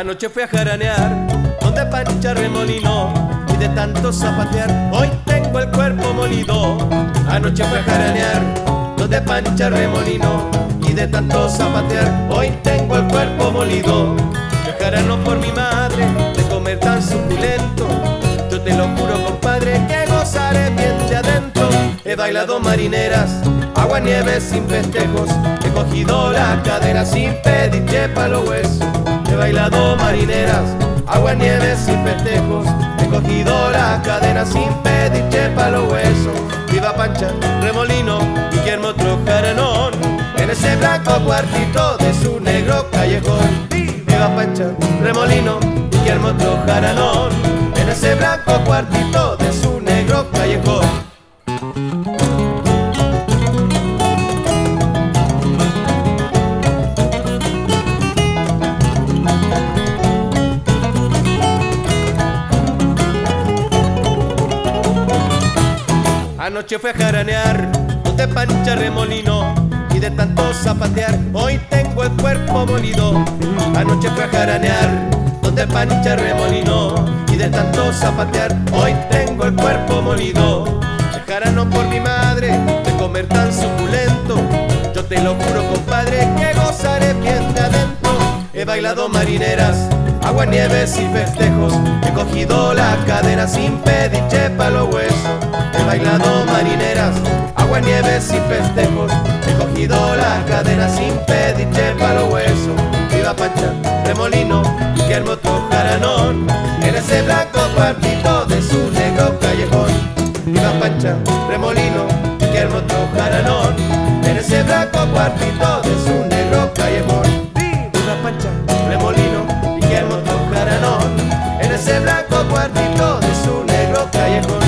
Anoche fui a jaranear donde Pancha Remolino y de tanto zapatear hoy tengo el cuerpo molido. Anoche fui a jaranear donde Pancha Remolino y de tanto zapatear hoy tengo el cuerpo molido. Yo jarano por mi madre de comer tan suculento. Yo te lo juro, compadre, que gozaré bien de adentro. He bailado marineras, agua nieve sin festejos. He cogido la cadera sin pedir pa' los huesos. He bailado marineras, agua nieve sin festejos. He cogido la cadera sin pedir pa' los huesos. Viva Pancha Remolino, Guillermo otro jaranón, en ese blanco cuartito de su negro callejón. Viva Pancha Remolino, Guillermo otro jaranón, en ese blanco cuartito de su negro callejón. Anoche fui a jaranear donde Pancha Remolino y de tanto zapatear hoy tengo el cuerpo molido. Anoche fui a jaranear donde Pancha Remolino y de tanto zapatear hoy tengo el cuerpo molido. Me jarano por mi madre de comer tan suculento. Yo te lo juro, compadre, que gozaré bien de adentro. He bailado marineras, agua, nieves y festejos. He cogido la cadera sin pedir pa' los huesos. He bailado marineras, agua, nieves y festejos. He cogido la cadera sin pedir pa' los huesos. Viva Pancha Remolino, Guillermo otro jaranón, en ese blanco cuartito de su negro callejón. Viva Pancha Remolino, Guillermo otro jaranón, en ese blanco cuartito de su negro callejón. Viva Pancha Remolino, Guillermo otro jaranón, en ese blanco cuartito de su negro callejón.